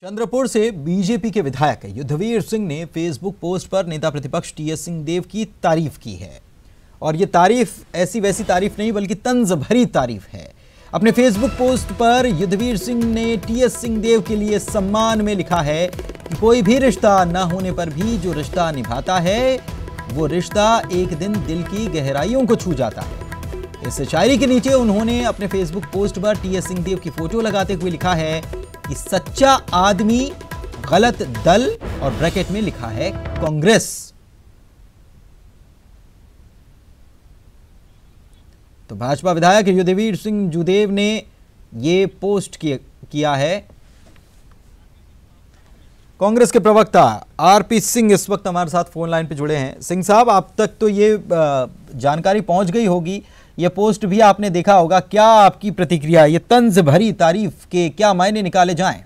चंद्रपुर से बीजेपी के विधायक युद्धवीर सिंह ने फेसबुक पोस्ट पर नेता प्रतिपक्ष टीएस सिंहदेव की तारीफ की है। और ये तारीफ ऐसी वैसी तारीफ नहीं बल्कि तंज भरी तारीफ है। अपने फेसबुक पोस्ट पर युद्धवीर सिंह ने टीएस सिंहदेव के लिए सम्मान में लिखा है कि कोई भी रिश्ता न होने पर भी जो रिश्ता निभाता है वो रिश्ता एक दिन दिल की गहराइयों को छू जाता है। इस शायरी के नीचे उन्होंने अपने फेसबुक पोस्ट पर टीएस सिंहदेव की फोटो लगाते हुए लिखा है कि सच्चा आदमी गलत दल, और ब्रैकेट में लिखा है कांग्रेस। तो भाजपा विधायक युद्धवीर सिंह जूदेव ने ये पोस्ट किया है। कांग्रेस के प्रवक्ता आरपी सिंह इस वक्त हमारे साथ फोन लाइन पे जुड़े हैं। सिंह साहब, आप तक तो ये जानकारी पहुंच गई होगी, ये पोस्ट भी आपने देखा होगा, क्या आपकी प्रतिक्रिया, ये तंज भरी तारीफ के क्या मायने निकाले जाएं?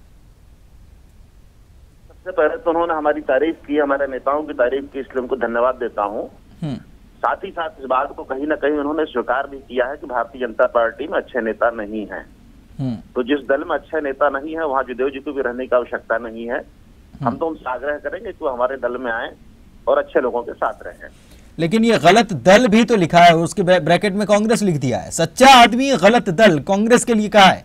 सबसे पहले तो उन्होंने हमारी तारीफ की, हमारे नेताओं की तारीफ की, इसलिए उनको धन्यवाद देता हूं। साथ ही साथ इस बात को कहीं ना कहीं उन्होंने स्वीकार भी किया है कि भारतीय जनता पार्टी में अच्छे नेता नहीं हैं। तो जिस दल में अच्छे नेता नहीं है वहां जदयू जी को भी रहने की आवश्यकता नहीं है। हम तो उनसे आग्रह करेंगे कि वो हमारे दल में आए और अच्छे लोगों के साथ रहें। लेकिन ये गलत दल भी तो लिखा है, उसके ब्रैकेट में कांग्रेस लिख दिया है। सच्चा आदमी गलत दल कांग्रेस के लिए कहा है।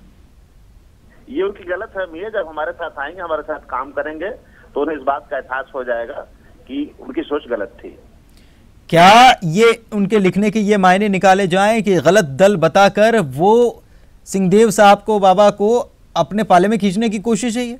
ये उनकी गलत फहमी है। जब हमारे साथ आएंगे, हमारे साथ काम करेंगे तो उन्हें इस बात का एहसास हो जाएगा कि उनकी सोच गलत थी। क्या ये उनके लिखने के ये मायने निकाले जाएं कि गलत दल बताकर वो सिंहदेव साहब को, बाबा को अपने पाले में खींचने की कोशिश है? ये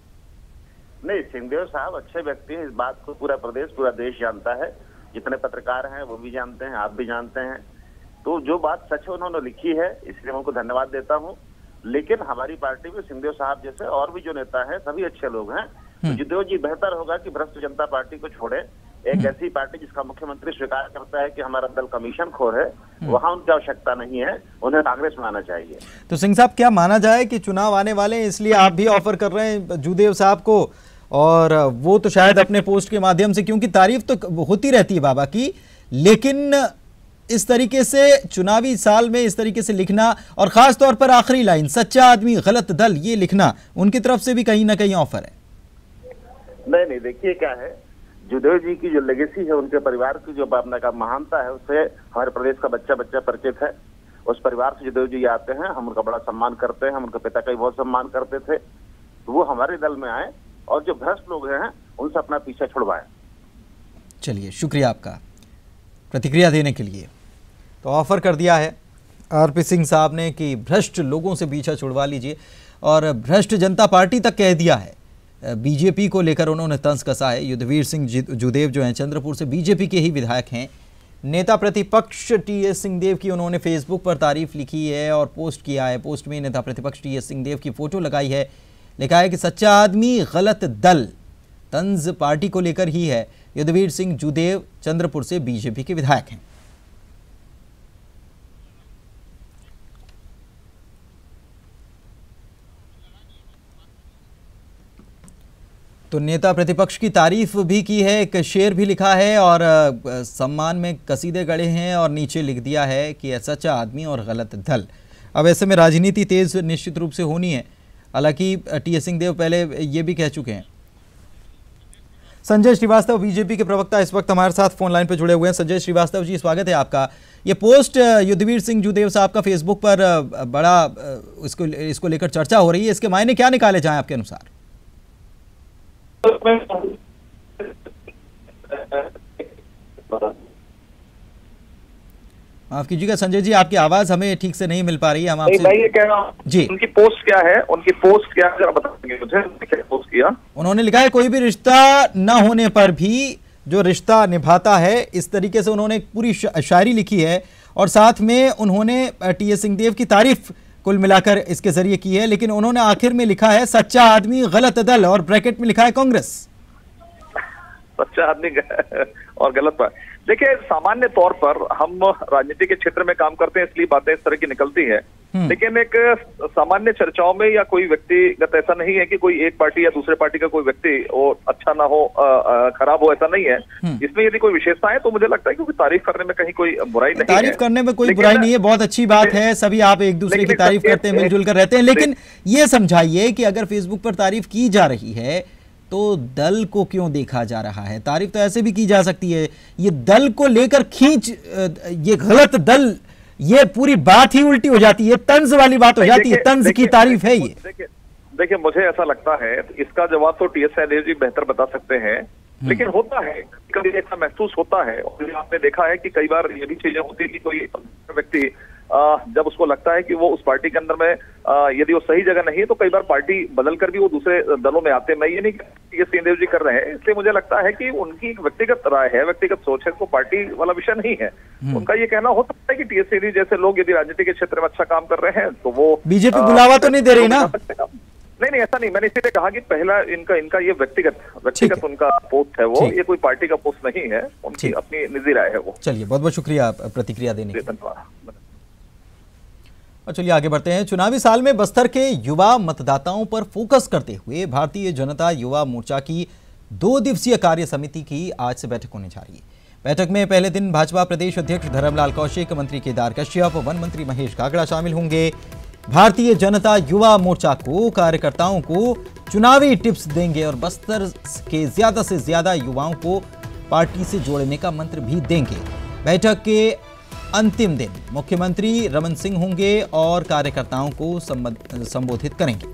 नहीं, सिंहदेव साहब अच्छे व्यक्ति हैं, इस बात को पूरा प्रदेश, पूरा देश जानता है। जितने पत्रकार हैं वो भी जानते हैं, आप भी जानते हैं। तो जो बात सच है उन्होंने लिखी है, इसलिए मैं उनको धन्यवाद देता हूं। लेकिन हमारी पार्टी में सिंहदेव साहब जैसे और भी जो नेता हैं सभी अच्छे लोग हैं। तो जदयू जी बेहतर होगा कि भ्रष्ट जनता पार्टी को छोड़े। एक ऐसी पार्टी जिसका मुख्यमंत्री स्वीकार करता है कि हमारा दल कमीशन खोर है, वहां उनकी आवश्यकता नहीं है, उन्हें कांग्रेस में आना चाहिए। तो सिंह साहब, क्या माना जाए कि चुनाव आने वाले हैं इसलिए आप भी ऑफर कर रहे हैं जूदेव साहब को, और वो तो शायद अपने पोस्ट के माध्यम से, क्योंकि तारीफ तो होती रहती है बाबा की, लेकिन इस तरीके से चुनावी साल में इस तरीके से लिखना, और खास तौर पर आखिरी लाइन सच्चा आदमी गलत दल, ये लिखना उनकी तरफ से भी कहीं ना कहीं ऑफर है। नहीं, देखिए क्या है, जदयू जी की जो लेगेसी है, उनके परिवार की जो अपना का महानता है, उससे हमारे प्रदेश का बच्चा बच्चा परिचित है। उस परिवार से जदयू जी आते हैं, हम उनका बड़ा सम्मान करते हैं, हम उनके पिता का भी बहुत सम्मान करते थे। तो वो हमारे दल में आए और जो भ्रष्ट लोग हैं उनसे अपना पीछा छुड़वाएं। चलिए, शुक्रिया आपका प्रतिक्रिया देने के लिए। तो ऑफर कर दिया है आरपी सिंह साहब ने कि भ्रष्ट लोगों से पीछा छुड़वा लीजिए, और भ्रष्ट जनता पार्टी तक कह दिया है। बीजेपी को लेकर उन्होंने तंज कसा है। युद्धवीर सिंह जूदेव जो हैं चंद्रपुर से बीजेपी के ही विधायक हैं। नेता प्रतिपक्ष टीएस सिंहदेव की उन्होंने फेसबुक पर तारीफ लिखी है और पोस्ट किया है। पोस्ट में नेता प्रतिपक्ष टीएस सिंहदेव की फोटो लगाई है, लिखा है कि सच्चा आदमी गलत दल। तंज पार्टी को लेकर ही है। युद्धवीर सिंह जूदेव चंद्रपुर से बीजेपी के विधायक हैं। तो नेता प्रतिपक्ष की तारीफ भी की है, एक शेर भी लिखा है, और सम्मान में कसीदे गढ़े हैं, और नीचे लिख दिया है कि सच्चा आदमी और गलत दल। अब ऐसे में राजनीति तेज निश्चित रूप से होनी है। हालांकि टीएस सिंहदेव पहले ये भी कह चुके हैं। संजय श्रीवास्तव बीजेपी के प्रवक्ता इस वक्त हमारे साथ फोन लाइन पर जुड़े हुए हैं। संजय श्रीवास्तव जी, स्वागत है आपका। ये पोस्ट युद्धवीर सिंह जूदेव साहब का फेसबुक पर बड़ा इसको लेकर चर्चा हो रही है, इसके मायने क्या निकाले जाएं आपके अनुसार? माफ कीजिएगा संजय जी, आपकी आवाज हमें ठीक से नहीं मिल पा रही है। हम आपसे, मैं ये कह रहा हूं जी, उनकी पोस्ट क्या है, जरा बताएंगे मुझे, क्या पोस्ट किया? उन्होंने लिखा है कोई भी रिश्ता न होने पर भी जो रिश्ता निभाता है। इस तरीके से उन्होंने पूरी शायरी लिखी है, और साथ में उन्होंने टीएस सिंहदेव की तारीफ कुल मिलाकर इसके जरिए की है। लेकिन उन्होंने आखिर में लिखा है सच्चा आदमी गलत दल, और ब्रैकेट में लिखा है कांग्रेस। सच्चा आदमी और गलत पर देखिए, सामान्य तौर पर हम राजनीति के क्षेत्र में काम करते हैं, इसलिए बातें इस तरह की निकलती है। लेकिन एक सामान्य चर्चाओं में या कोई व्यक्तिगत ऐसा नहीं है कि कोई एक पार्टी या दूसरे पार्टी का कोई व्यक्ति वो अच्छा ना हो, खराब हो, ऐसा नहीं है। इसमें यदि कोई विशेषता है तो मुझे लगता है क्योंकि तारीफ करने में कहीं कोई बुराई नहीं है। तारीफ करने में कोई बुराई नहीं है, बहुत अच्छी बात है, सभी आप एक दूसरे की तारीफ करते हैं, मिलजुल कर रहते हैं। लेकिन ये समझाइए कि अगर फेसबुक पर तारीफ की जा रही है तो दल को क्यों देखा जा रहा है? तारीफ तो ऐसे भी की जा सकती है, ये दल को लेकर खींच, ये गलत दल, ये पूरी बात ही उल्टी हो जाती है, तंज वाली बात हो जाती है, तंज की तारीफ है ये। देखिए, मुझे ऐसा लगता है इसका जवाब तो टीएस सैनिदेव जी बेहतर बता सकते हैं, लेकिन होता है कभी ऐसा महसूस होता है, और आपने देखा है कि कई बार ये भी चीजें होती है कि कोई व्यक्ति जब उसको लगता है कि वो उस पार्टी के अंदर में यदि वो सही जगह नहीं है तो कई बार पार्टी बदल कर भी वो दूसरे दलों में आते हैं। मैं ये नहीं ये सैनिदेव जी कर रहे हैं, इसलिए मुझे लगता है कि उनकी एक व्यक्तिगत राय है, व्यक्तिगत सोच है, तो पार्टी वाला विषय नहीं है। उनका ये कहना हो सकता है कि टीएस सैनिदेव जैसे लोग यदि राजनीति के क्षेत्र में अच्छा काम कर रहे हैं तो वो बीजेपी बुलावा तो नहीं दे रही ना? नहीं, ऐसा नहीं, मैंने इसीलिए कहा कि पहला इनका ये व्यक्तिगत उनका पोस्ट है, वो ये कोई पार्टी का पोस्ट नहीं है, उनकी अपनी निजी राय है वो। चलिए, बहुत बहुत शुक्रिया प्रतिक्रिया देने के लिए, धन्यवाद। और चलिए आगे बढ़ते हैं। चुनावी साल में बस्तर के युवा मतदाताओं पर फोकस करते हुए भारतीय जनता युवा मोर्चा की 2 दिवसीय कार्य समिति की आज से बैठक होने जा रही है। बैठक में पहले दिन भाजपा प्रदेश अध्यक्ष धर्मलाल कौशिक, मंत्री केदार कश्यप, वन मंत्री महेश गागड़ा शामिल होंगे। भारतीय जनता युवा मोर्चा को कार्यकर्ताओं को चुनावी टिप्स देंगे और बस्तर के ज्यादा से ज्यादा युवाओं को पार्टी से जोड़ने का मंत्र भी देंगे। बैठक के अंतिम दिन मुख्यमंत्री रमन सिंह होंगे और कार्यकर्ताओं को संबोधित करेंगे।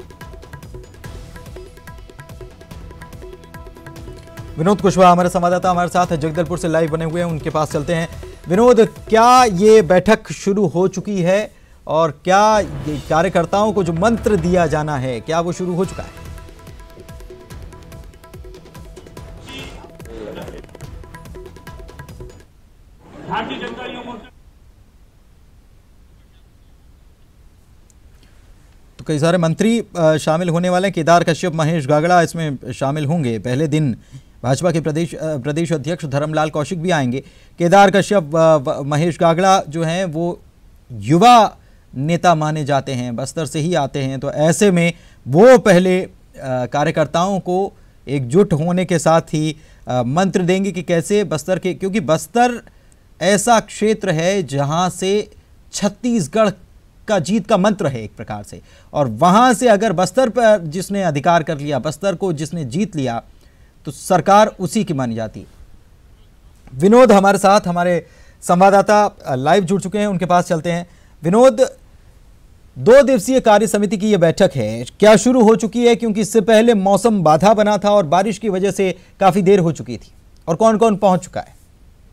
विनोद कुशवाहा हमारे संवाददाता हमारे साथ जगदलपुर से लाइव बने हुए हैं, उनके पास चलते हैं। विनोद, क्या ये बैठक शुरू हो चुकी है और क्या ये कार्यकर्ताओं को जो मंत्र दिया जाना है क्या वो शुरू हो चुका है? भारतीय जनता युवा मोर्चा तो कई सारे मंत्री शामिल होने वाले हैं। केदार कश्यप, महेश गागड़ा इसमें शामिल होंगे। पहले दिन भाजपा के प्रदेश अध्यक्ष धर्मलाल कौशिक भी आएंगे। केदार कश्यप, महेश गागड़ा जो हैं वो युवा नेता माने जाते हैं, बस्तर से ही आते हैं, तो ऐसे में वो पहले कार्यकर्ताओं को एकजुट होने के साथ ही मंत्र देंगे कि कैसे बस्तर के, क्योंकि बस्तर ऐसा क्षेत्र है जहां से छत्तीसगढ़ का जीत का मंत्र है एक प्रकार से, और वहां से अगर बस्तर पर जिसने अधिकार कर लिया, बस्तर को जिसने जीत लिया, तो सरकार उसी की मानी जाती है। विनोद हमारे साथ, हमारे संवाददाता लाइव जुड़ चुके हैं, उनके पास चलते हैं। विनोद, 2 दिवसीय कार्य समिति की यह बैठक है, क्या शुरू हो चुकी है? क्योंकि इससे पहले मौसम बाधा बना था और बारिश की वजह से काफी देर हो चुकी थी, और कौन कौन पहुंच चुका है?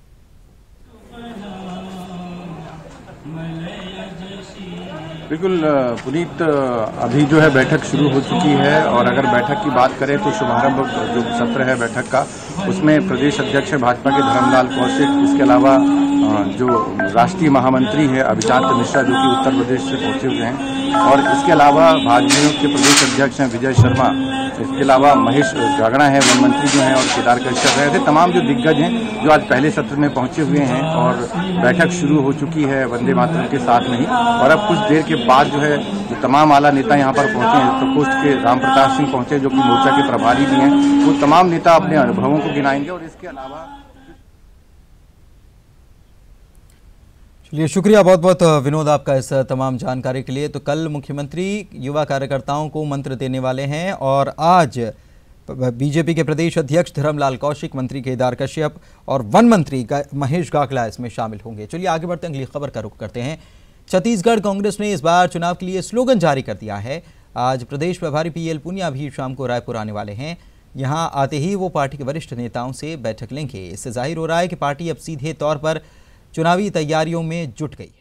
बिल्कुल पुनीत, अभी जो है बैठक शुरू हो चुकी है, और अगर बैठक की बात करें तो शुभारंभ जो सत्र है बैठक का, उसमें प्रदेश अध्यक्ष भाजपा के धर्मलाल कौशिक, इसके अलावा जो राष्ट्रीय महामंत्री है अभिजात मिश्रा जो कि उत्तर प्रदेश से पहुंचे हुए हैं, और इसके अलावा भाजपा के प्रदेश अध्यक्ष हैं विजय शर्मा, इसके अलावा महेश गागड़ा हैं वन मंत्री जो हैं, और केदार कश्यप हैं। ऐसे तमाम जो दिग्गज हैं जो आज पहले सत्र में पहुंचे हुए हैं, और बैठक शुरू हो चुकी है वंदे मातरम के साथ में ही। और अब कुछ देर के बाद जो है जो तमाम आला नेता यहाँ पर पहुंचे हैं, प्रकोष्ठ के रामप्रताप सिंह पहुंचे जो कि मोर्चा के प्रभारी भी हैं, वो तमाम नेता अपने अनुभवों को गिनाएंगे। और इसके अलावा चलिए, शुक्रिया बहुत बहुत विनोद आपका इस तमाम जानकारी के लिए। तो कल मुख्यमंत्री युवा कार्यकर्ताओं को मंत्र देने वाले हैं, और आज बीजेपी के प्रदेश अध्यक्ष धर्मलाल कौशिक, मंत्री केदार कश्यप और वन मंत्री महेश गागड़ा इसमें शामिल होंगे। चलिए आगे बढ़ते हैं, अगली खबर का रुख करते हैं। छत्तीसगढ़ कांग्रेस ने इस बार चुनाव के लिए स्लोगन जारी कर दिया है। आज प्रदेश प्रभारी पीएल पुनिया भी शाम को रायपुर आने वाले हैं। यहां आते ही वो पार्टी के वरिष्ठ नेताओं से बैठक लेंगे। इससे जाहिर हो रहा है कि पार्टी अब सीधे तौर पर चुनावी तैयारियों में जुट गई है।